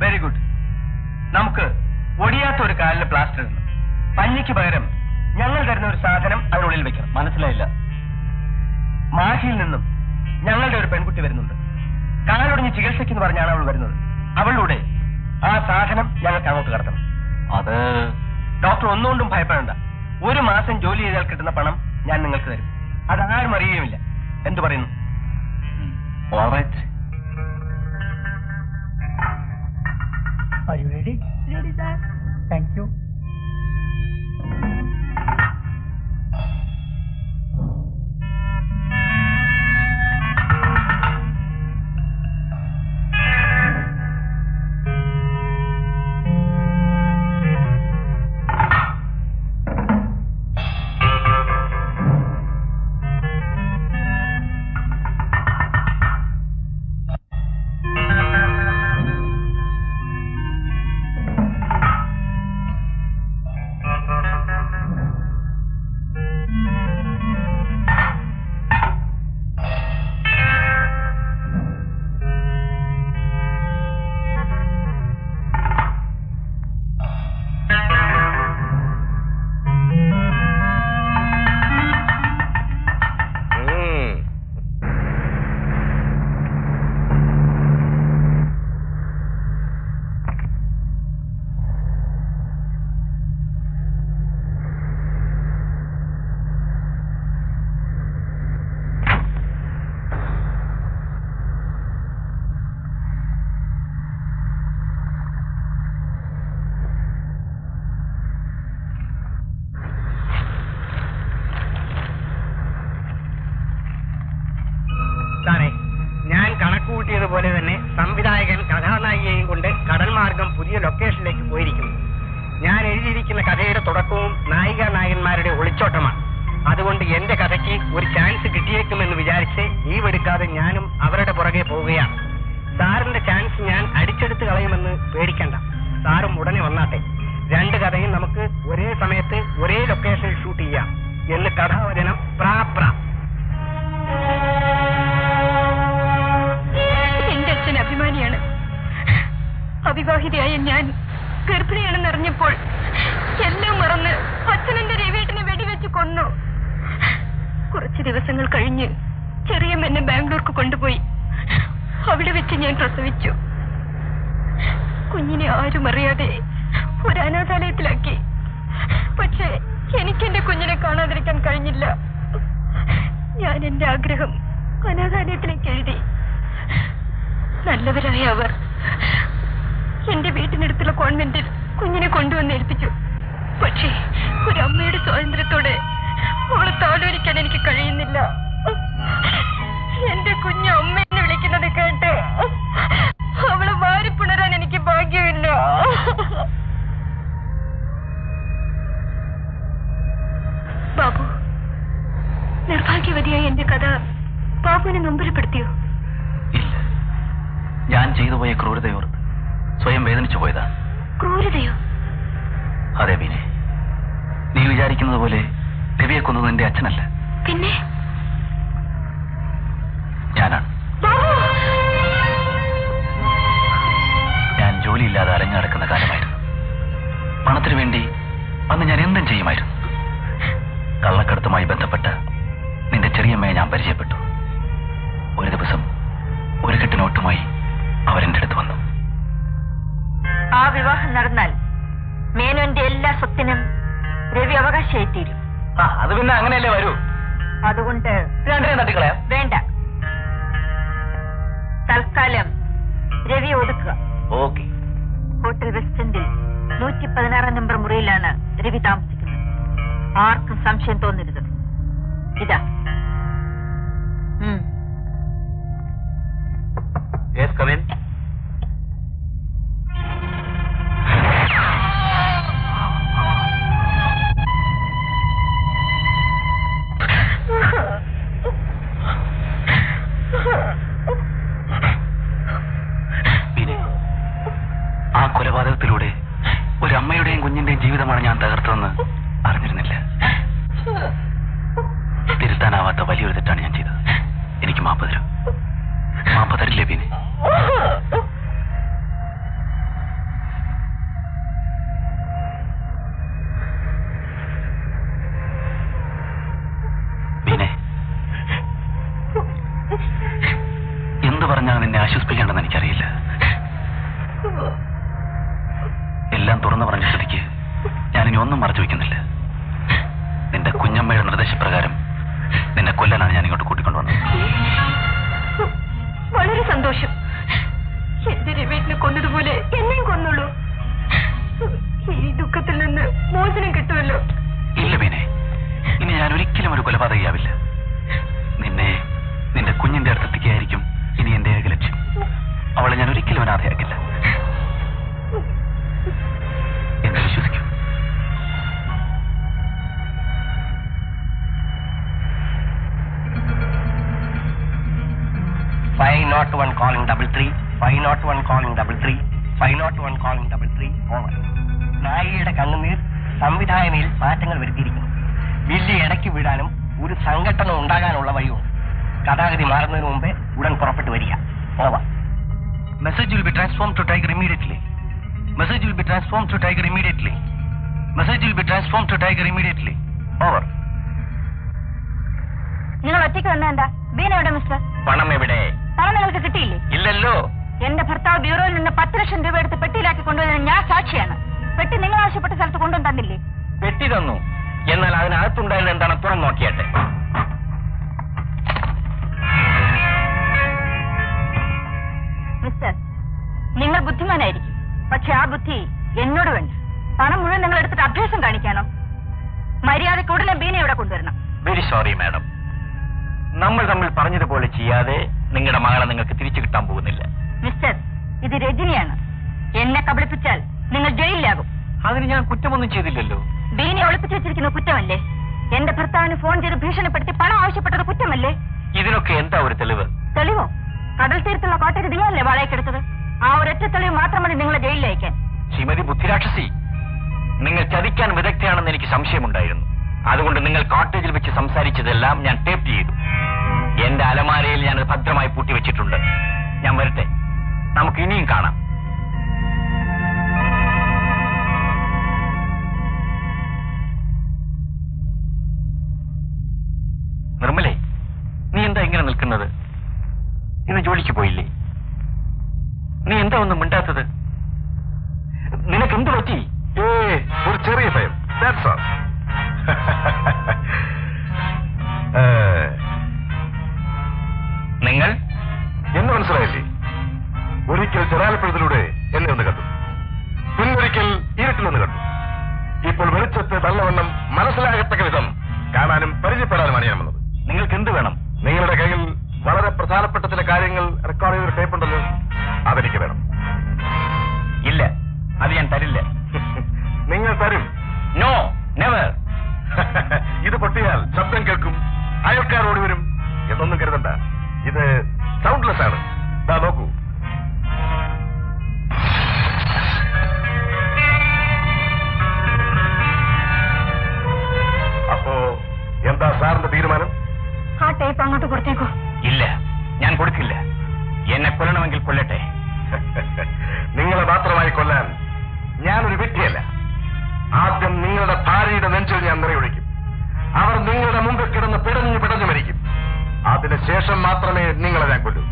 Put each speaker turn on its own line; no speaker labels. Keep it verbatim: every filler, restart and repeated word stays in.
Very good. നമുക്ക് ഒടിയാത്ത ഒരു കാലിന് പ്ലാസ്റ്റർ ഇടണം. പഞ്ഞിക്ക് പകരം ഞങ്ങൾ തരുന്ന ഒരു സാധനം അതിനുള്ളിൽ വെക്കണം. മനസ്സിലായില്ല? മാഹിയിൽ നിന്നും ഞങ്ങളുടെ ഒരു പെൺകുട്ടി വരുന്നുണ്ട്. കാലൊടിഞ്ഞ് ചികിത്സയ്ക്കെന്ന് പറഞ്ഞാണ് അവൾ വരുന്നത്. അവളുടെ ആ സാധനം ഞങ്ങൾക്ക് അങ്ങോട്ട് കടത്തണം. അത് ഡോക്ടർ ഒന്നുകൊണ്ടും ഭയപ്പെടേണ്ട. ഒരു മാസം ജോലി ചെയ്താൽ കിട്ടുന്ന പണം ഞാൻ നിങ്ങൾക്ക് തരും. അതാരും അറിയുകയുമില്ല. എന്തു പറയുന്നു?
Are you ready?
Ready, sir.
Thank you.
പോലെ തന്നെ സംവിധായകൻ കഥാനായികയും കൊണ്ട് കടൽ മാർഗം പുതിയ ലൊക്കേഷനിലേക്ക് പോയിരിക്കുന്നു. ഞാൻ എഴുതിയിരിക്കുന്ന കഥയുടെ തുടക്കവും നായിക നായകന്മാരുടെ ഒളിച്ചോട്ടമാണ്. അതുകൊണ്ട് എന്റെ കഥയ്ക്ക് ഒരു ചാൻസ് കിട്ടിയേക്കുമെന്ന് വിചാരിച്ച് ലീവെടുക്കാതെ ഞാനും അവരുടെ പുറകെ പോവുകയാണ്. സാറിന്റെ ചാൻസ് ഞാൻ അടിച്ചെടുത്ത് കളയുമെന്ന് പേടിക്കണ്ട. സാറും ഉടനെ വന്നാട്ടെ. രണ്ട് കഥയും നമുക്ക് ഒരേ സമയത്ത് ഒരേ ലൊക്കേഷനിൽ ഷൂട്ട് ചെയ്യാം എന്ന് കഥാവചനം പ്രാ പ്രാ.
എന്റെ അച്ഛൻ അഭിമാനിയാണ്. അവിവാഹിതയായ ഞാൻ ഗർഭിണിയാണെന്ന് അറിഞ്ഞപ്പോൾ എല്ലാം മറന്ന് അച്ഛനെന്റെ രവിയേട്ടനെ വെടിവെച്ച് കൊന്നു. കുറച്ച് ദിവസങ്ങൾ കഴിഞ്ഞ് ചെറിയമ്മ എന്നെ ബാംഗ്ലൂർക്ക് കൊണ്ടുപോയി. അവിടെ വെച്ച് ഞാൻ പ്രസവിച്ചു. കുഞ്ഞിനെ ആരും അറിയാതെ ഒരു അനാഥാലയത്തിലാക്കി. പക്ഷേ എനിക്കെന്റെ കുഞ്ഞിനെ കാണാതിരിക്കാൻ കഴിഞ്ഞില്ല. ഞാൻ എന്റെ ആഗ്രഹം അനാഥാലയത്തിലേക്ക് എഴുതി. നല്ലവരായ അവർ എന്റെ വീട്ടിനടുത്തുള്ള കോൺവെന്റിൽ കുഞ്ഞിനെ കൊണ്ടുവന്ന് ഏൽപ്പിച്ചു. പക്ഷേ ഒരമ്മയുടെ സ്വാതന്ത്ര്യത്തോടെ അവളെ താലോലിക്കാൻ എനിക്ക് കഴിയുന്നില്ല. എന്റെ കുഞ്ഞ് അമ്മയെന്ന് വിളിക്കുന്നത് കേട്ട് അവളെ വാരിപ്പുണരാൻ എനിക്ക് ഭാഗ്യമില്ല. ബാബു, നിർഭാഗ്യവതിയായ എന്റെ കഥ ബാബുവിനെ നൊമ്പരപ്പെടുത്തിയോ?
ഇല്ല, ഞാൻ ചെയ്തു പോയ ക്രൂരതയോർത്ത് സ്വയം വേദനിച്ചു പോയതാണ്.
ക്രൂരതയോ?
അതെ മീനെ, നീ വിചാരിക്കുന്നത് പോലെ രവിയെ കൊന്നത് എന്റെ അച്ഛനല്ല,
പിന്നെ
ഞാനാണ്. ഞാൻ ജോലിയില്ലാതെ അലഞ്ഞു നടക്കുന്ന കാലമായിരുന്നു. പണത്തിനു വേണ്ടി അന്ന് ഞാൻ എന്തും ചെയ്യുമായിരുന്നു. കള്ളക്കടത്തുമായി ബന്ധപ്പെട്ട നിന്റെ ചെറിയമ്മയെ ഞാൻ പരിചയപ്പെട്ടു. ഒരു ദിവസം ഒരു കെട്ടിനോട്ടുമായി അവരെന്റെ അടുത്ത് വന്നു.
ആ വിവാഹം നടന്നാൽ മേനോന്റെ എല്ലാ സ്വത്തിനും രവി അവകാശമായി തീരും.
അത് പിന്നെ അങ്ങനെയല്ലേ വരൂ.
അതുകൊണ്ട്
രണ്ടിനെയും തട്ടിക്കളയാം.
വേണ്ട, തൽക്കാലം രവി ഒതുക്കുക.
ഓക്കെ.
ഹോട്ടൽ വെസ്റ്റ് എൻഡിൽ നൂറ്റി പതിനാറാം നമ്പർ മുറിയിലാണ് രവി താമസിക്കുന്നത്. ആർക്കും സംശയം തോന്നരുത്. ഇതാ.
Yes, come in.
ആ കൊലപാതകത്തിലൂടെ ഒരമ്മയുടെയും കുഞ്ഞിന്റെയും ജീവിതമാണ് ഞാൻ തകർത്തതെന്ന് അറിഞ്ഞിരുന്നില്ല. തിരുത്താനാവാത്ത വലിയൊരു തെറ്റാണ് ഞാൻ ചെയ്തത്. എനിക്ക് മാപ്പ് തരും. മാപ്പ് തരില്ലേ ബീനെ?
കൊന്നതുപോലെ എന്നെയും കൊന്നുള്ളൂ. ഈ ദുഃഖത്തിൽ നിന്ന് മോചനം കിട്ടുമല്ലോ.
ഇല്ല ബീനെ, ഇനി ഞാൻ ഒരിക്കലും ഒരു കൊലപാതകയാവില്ല. നിന്നെ നിന്റെ കുഞ്ഞിന്റെ അടുത്തെത്തിക്കായിരിക്കും ഇനി എന്റെ ഏക ലക്ഷ്യം. അവളെ ഞാൻ ഒരിക്കലും അനാഥയാക്കില്ല. എന്നെ വിശ്വസിക്കൂ.
Five nought one calling double three five nought one calling double three five nought one calling double three over. നായികയുടെ കണ്ണുനീർ സംവിധായകയിൽ മാറ്റങ്ങൾ വരുത്തിയിരിക്കുന്നു. വില്ലി ഇടയ്ക്ക് വീഴാനും ഒരു സംഘടന ഉണ്ടാകാനുള്ള വഴിയുണ്ട്. കഥാഗതി മാറുന്നതിന് മുമ്പേ ഉടൻ പുറപ്പെട്ടു വരിക. Over.
Message will be transformed to Tiger immediately. Message will be transformed to Tiger immediately. Message will be transformed to Tiger immediately. Over.
നിങ്ങൾ ഒറ്റയ്ക്ക് വന്ന എന്താ? ബീന എവിടെ മിസ്റ്റർ?
പണം എവിടെ?
പണം നിങ്ങൾക്ക് കിട്ടിയില്ലേ?
ഇല്ലല്ലോ.
എന്റെ ഭർത്താവ് ബ്യൂറോയിൽ നിന്ന് പത്ത് ലക്ഷം രൂപ എടുത്ത് പെട്ടിയിലാക്കി കൊണ്ടുവരുന്ന ഞാൻ സാക്ഷിയാണ്. പെട്ടി നിങ്ങൾ ആവശ്യപ്പെട്ട സ്ഥലത്ത് കൊണ്ടുവന്ന് തന്നില്ലേ?
പെട്ടി തന്നു. എന്നാൽ അതിനകത്തുണ്ടായിരുന്ന എന്താണ് തുറന്നു നോക്കിയാട്ടെ.
മിസ്റ്റർ, നിങ്ങൾ ബുദ്ധിമാനായിരിക്കും, പക്ഷെ ആ ബുദ്ധി എന്നോട് വേണ്ട. പണം മുഴുവൻ നിങ്ങൾ എടുത്തിട്ട് അഭ്യാസം കാണിക്കാനോ? മര്യാദയ്ക്ക് ഉടനെ ബീനെ ഇവിടെ കൊണ്ടുവരണം.
വെരി സോറി മാഡം, നമ്മൾ തമ്മിൽ പറഞ്ഞതുപോലെ ചെയ്യാതെ നിങ്ങളുടെ മകളെ നിങ്ങൾക്ക് തിരിച്ചു കിട്ടാൻ പോകുന്നില്ല.
മിസ്റ്റർ, ഇത് രജനിയാണ്. എന്നെ കബളിപ്പിച്ചാൽ നിങ്ങൾ ജയിലിലാകും.
അതിന് ഞാൻ കുറ്റമൊന്നും ചെയ്തില്ലല്ലോ.
ബീനെ ഒളിപ്പിച്ചു വെച്ചിരിക്കുന്ന കുറ്റമല്ലേ? എന്റെ ഭർത്താവിന് ഫോൺ ചെയ്ത് ഭീഷണിപ്പെടുത്തി പണം ആവശ്യപ്പെട്ടത് കുറ്റമല്ലേ?
ഇതിനൊക്കെ എന്താ ഒരു തെളിവ്?
തെളിവോ? കടൽ തീരത്തുള്ള കോട്ടയിൽ നീയല്ലേ വാളയ്ക്കെടുത്തത്? ആ ഒരൊറ്റ തെളിവ് മാത്രം മതി നിങ്ങളെ ജയിലിൽ അയക്കാൻ.
ശ്രീമതി ബുദ്ധിരാക്ഷസി, നിങ്ങൾ ചതിക്കാൻ വിദഗ്ധയാണെന്ന് എനിക്ക് സംശയമുണ്ടായിരുന്നു. അതുകൊണ്ട് നിങ്ങൾ കോട്ടേജിൽ വെച്ച് സംസാരിച്ചതെല്ലാം ഞാൻ ടേപ്പ് ചെയ്തു. എന്റെ അലമാരയിൽ ഞാനത് ഭദ്രമായി പൂട്ടി വെച്ചിട്ടുണ്ട്. ഞാൻ വരട്ടെ, നമുക്ക് ഇനിയും കാണാം. നിർമ്മലേ, നീ എന്താ ഇങ്ങനെ നിൽക്കുന്നത്? ഇന്ന് ജോലിക്ക് പോയില്ലേ? നീ എന്താ ഒന്നും മിണ്ടാത്തത്? നിനക്ക് എന്ത് പറ്റി?
ഏ ഒരു ചെറിയ ഭയം.
നിങ്ങൾ
എന്ന് മനസ്സിലായില്ലേ? ഒരിക്കൽ ജനാലപ്പുഴത്തിലൂടെ എന്നെ ഒന്ന് കണ്ടു, പിന്നൊരിക്കൽ ഇരുട്ടിലൊന്ന് കണ്ടു. ഇപ്പോൾ വെളിച്ചത്തെ നല്ലവണ്ണം മനസ്സിലാകത്തക്ക വിധം കാണാനും പരിചയപ്പെടാനുമാണ് ഞാൻ വന്നത്.
നിങ്ങൾക്ക് എന്ത് വേണം?
നിങ്ങളുടെ കയ്യിൽ വളരെ പ്രധാനപ്പെട്ട ചില കാര്യങ്ങൾ റെക്കോർഡ് ചെയ്തൊരു ടേപ്പ് ഉണ്ടല്ലോ, അതെനിക്ക് വേണം.
ഇല്ല, അത് ഞാൻ തരില്ല.
നിങ്ങൾ തരും?
No, never.
ഇത് പൊട്ടിയാൽ ശബ്ദം കേൾക്കും, അയൽക്കാർ ഓടി വരും എന്നൊന്നും കരുതണ്ട. ഇത് സൗണ്ട്ലെസ് ആണ്. ദാ നോക്കൂ. അപ്പോ എന്താ സാറിന്റെ തീരുമാനം?
ആ ടേപ്പ് അങ്ങോട്ട് കൊടുത്തേക്കോ.
ഇല്ല, ഞാൻ കൊടുക്കില്ല. എന്നെ കൊല്ലണമെങ്കിൽ കൊല്ലട്ടെ.
നിങ്ങളെ മാത്രമായി കൊല്ലാൻ ഞാനൊരു വിഡ്ഢിയല്ല. ആദ്യം നിങ്ങളുടെ ഭാര്യയുടെ നെഞ്ചിൽ ഞാൻ നിറയൊഴിക്കും. അവർ നിങ്ങളുടെ മുമ്പിൽ കിടന്ന് പിടഞ്ഞു പിടഞ്ഞു മരിക്കും. അതിനുശേഷം മാത്രമേ നിങ്ങളെ ഞാൻ കൊല്ലൂ.